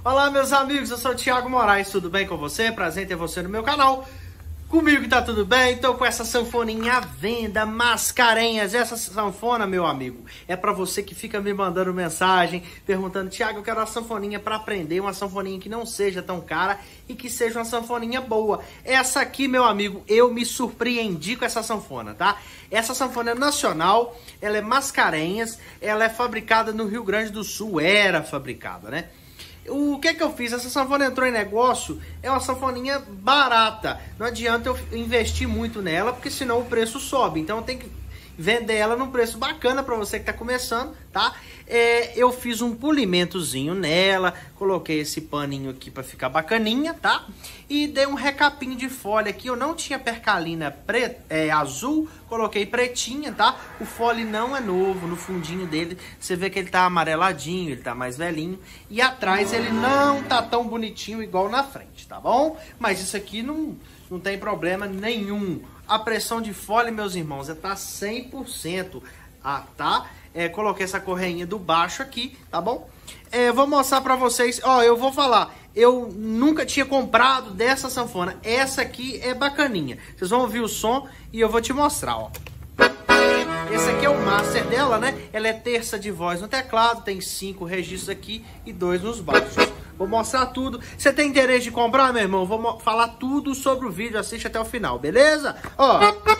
Olá, meus amigos, eu sou o Thiago Moraes, tudo bem com você? Prazer em ter você no meu canal. Comigo tá tudo bem, tô com essa sanfoninha à venda, Mascarenhas. Essa sanfona, meu amigo, é pra você que fica me mandando mensagem, perguntando: Thiago, eu quero uma sanfoninha pra aprender, uma sanfoninha que não seja tão cara e que seja uma sanfoninha boa. Essa aqui, meu amigo, eu me surpreendi com essa sanfona, tá? Essa sanfona é nacional, ela é Mascarenhas, ela é fabricada no Rio Grande do Sul, era fabricada, né? O que eu fiz? Essa sanfona entrou em negócio, é uma sanfoninha barata. Não adianta eu investir muito nela, porque senão o preço sobe. Então eu tenho que vender ela num preço bacana para você que tá começando, tá? Eu fiz um polimentozinho nela, coloquei esse paninho aqui para ficar bacaninha, tá? E dei um recapinho de folha aqui. Eu não tinha percalina azul, coloquei pretinha, tá? O fole não é novo, no fundinho dele você vê que ele tá amareladinho, ele tá mais velhinho. E atrás ele não tá tão bonitinho igual na frente, tá bom? Mas isso aqui não tem problema nenhum. A pressão de fole, meus irmãos, tá 100%. Tá? Coloquei essa correinha do baixo aqui, tá bom? Vou mostrar pra vocês, ó, eu vou falar, eu nunca tinha comprado dessa sanfona. Essa aqui é bacaninha. Vocês vão ouvir o som e eu vou te mostrar, ó. Esse aqui é o master dela, né? Ela é terça de voz no teclado, tem 5 registros aqui e 2 nos baixos. Vou mostrar tudo. Você tem interesse de comprar, meu irmão? Vou falar tudo sobre o vídeo, assiste até o final, beleza? Ó.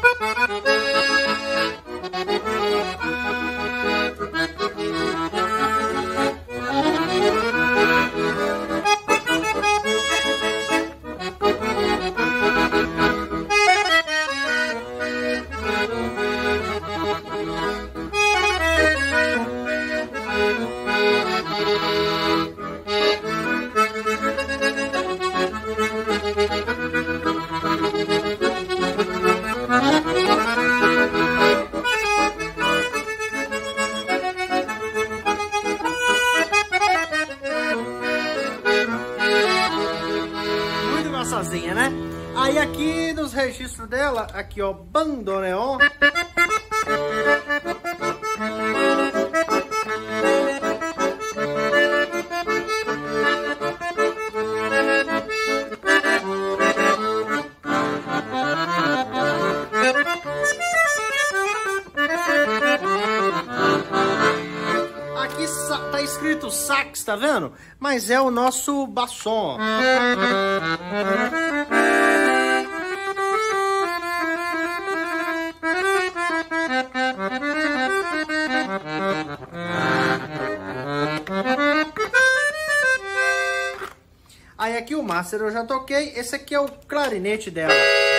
Sozinha, né? Aí aqui nos registros dela, aqui ó, bandoneon. Aqui tá escrito sax, tá vendo? Mas é o nosso basson. Aí aqui o master eu já toquei, esse aqui é o clarinete dela.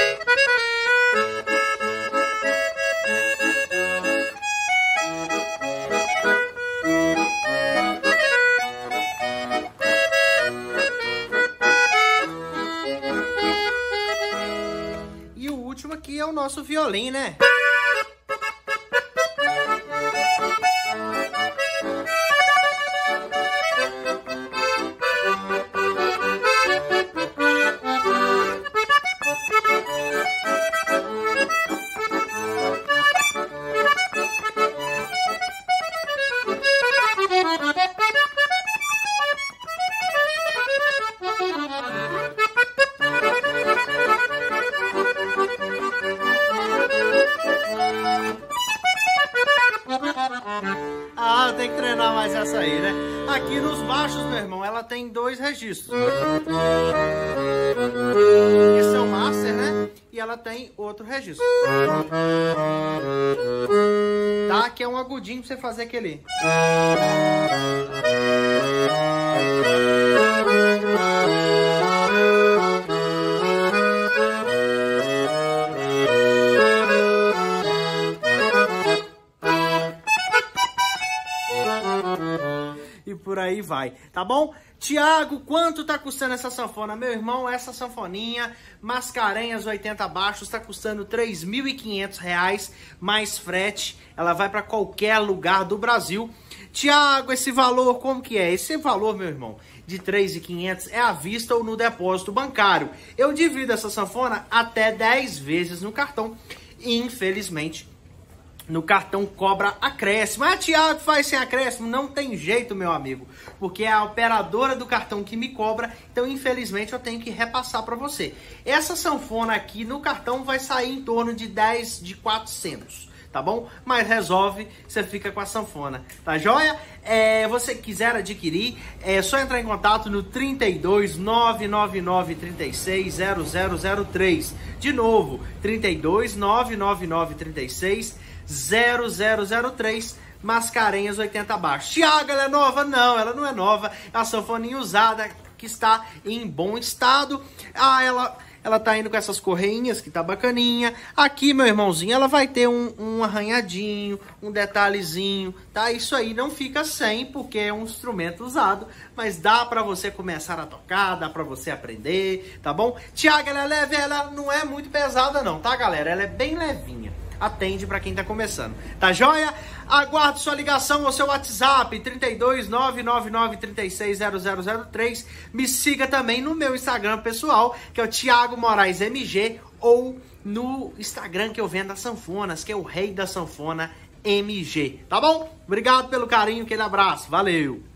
E o último aqui é o nosso violino, né? Ah, tem que treinar mais essa aí, né? Aqui nos baixos, meu irmão, ela tem 2 registros. Esse é o master, né? E ela tem outro registro. Tá? Aqui é um agudinho pra você fazer aquele. E por aí vai, tá bom? Thiago, quanto tá custando essa sanfona? Meu irmão, essa sanfoninha Mascarenhas 80 baixos tá custando R$3.500 mais frete. Ela vai para qualquer lugar do Brasil. Thiago, esse valor como que é? Esse valor, meu irmão, de R$3.500 é à vista ou no depósito bancário. Eu divido essa sanfona até 10 vezes no cartão. Infelizmente, no cartão cobra acréscimo. Ah, Thiago, faz sem acréscimo? Não tem jeito, meu amigo, porque é a operadora do cartão que me cobra, então infelizmente eu tenho que repassar para você. Essa sanfona aqui no cartão vai sair em torno de 10 de 400, tá bom? Mas resolve, você fica com a sanfona, tá joia? Você quiser adquirir, é só entrar em contato no 32 999 36 0003. De novo, 32 999 36 0003, Mascarenhas 80 abaixo. Thiago, ela é nova? Não, ela não é nova. É uma sanfoninha usada que está em bom estado. Ah, ela tá indo com essas correinhas que tá bacaninha. Aqui, meu irmãozinho, ela vai ter um arranhadinho, um detalhezinho, tá? Isso aí não fica sem, porque é um instrumento usado, mas dá pra você começar a tocar, dá pra você aprender, tá bom? Thiago, ela é leve, ela não é muito pesada não, tá, galera? Ela é bem levinha. Atende para quem tá começando. Tá joia? Aguardo sua ligação ou seu WhatsApp 32 999 36 0003. Me siga também no meu Instagram pessoal, que é o Thiago Moraes MG, ou no Instagram que eu vendo as sanfonas, que é o Rei da Sanfona MG. Tá bom? Obrigado pelo carinho, aquele abraço. Valeu!